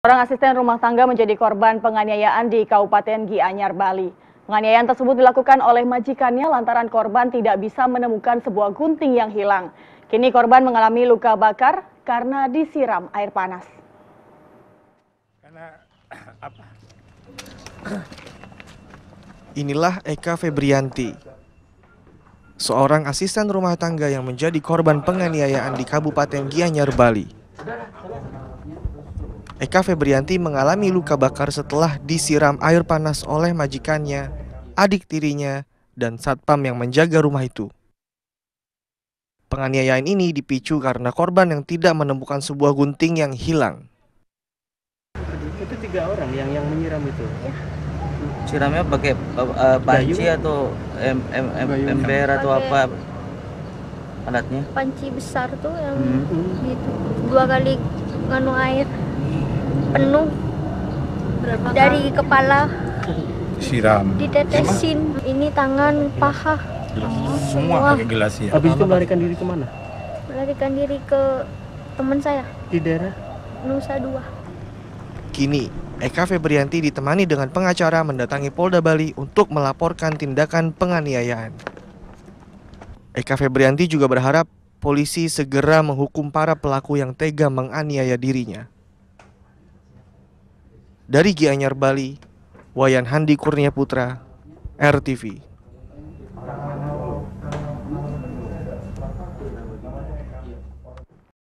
Seorang asisten rumah tangga menjadi korban penganiayaan di Kabupaten Gianyar, Bali. Penganiayaan tersebut dilakukan oleh majikannya lantaran korban tidak bisa menemukan sebuah gunting yang hilang. Kini korban mengalami luka bakar karena disiram air panas. Inilah Eka Febrianti, seorang asisten rumah tangga yang menjadi korban penganiayaan di Kabupaten Gianyar, Bali. Eka Febrianti mengalami luka bakar setelah disiram air panas oleh majikannya, adik tirinya, dan satpam yang menjaga rumah itu. Penganiayaan ini dipicu karena korban yang tidak menemukan sebuah gunting yang hilang. Itu 3 orang yang menyiram itu. Siramnya pakai panci atau ember atau apa alatnya? Panci besar tuh yang gitu. 2 kali nganu air penuh dari kepala siram, ditetesin. Ini tangan, paha, semua pakai gelas ya. Habis itu melarikan diri kemana? melarikan diri ke teman saya Di daerah Nusa Dua. Kini, Eka Febrianti ditemani dengan pengacara mendatangi Polda Bali untuk melaporkan tindakan penganiayaan. Eka Febrianti juga berharap polisi segera menghukum para pelaku yang tega menganiaya dirinya. Dari Gianyar, Bali, Wayan Handi Kurnia Putra, RTV.